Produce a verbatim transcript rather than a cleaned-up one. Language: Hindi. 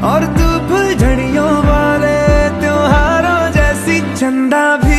और तू फुलझड़ियों वाले त्योहारों जैसी चंदा भी